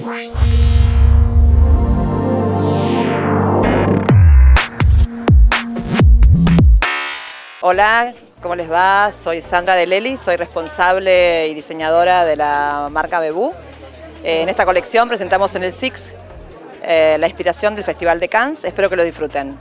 Hola, ¿cómo les va? Soy Sandra de Lely, soy responsable y diseñadora de la marca Bebú. En esta colección presentamos en el Six la inspiración del Festival de Cannes. Espero que lo disfruten.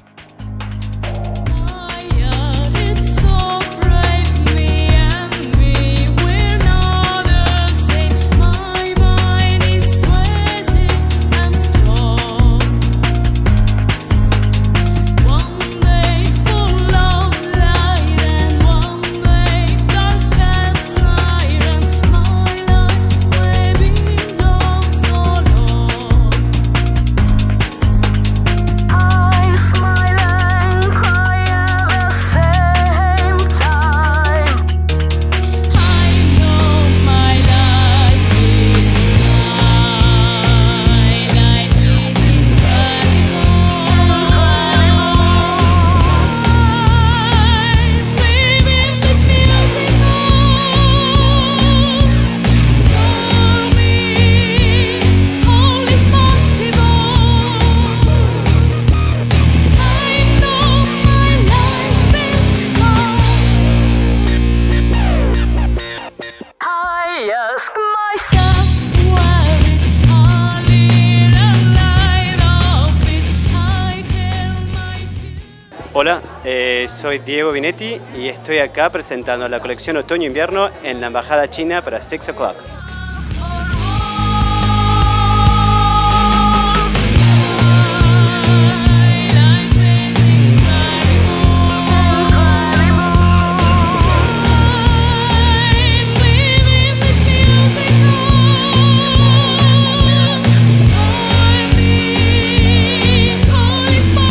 Hola, soy Diego Vinetti y estoy acá presentando la colección Otoño-Invierno en la Embajada China para 6 o'clock.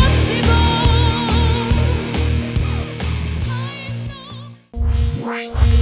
Wow.